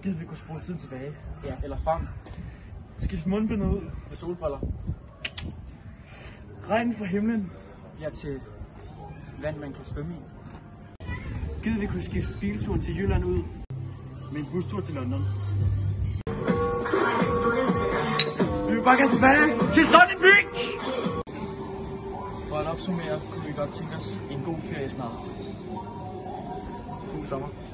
Gider vi kunne spole tiden tilbage? Ja, eller frem. Skift mundbindet ud. Med solbriller. Regn fra himlen. Ja, til vand, man kan svømme i. Gider vi kunne skifte bilturen til Jylland ud med en bustur til London. Vi vil bare gerne tilbage til Sunny Beach! For at opsummere, kunne vi godt tænke os en god ferie snart. God sommer.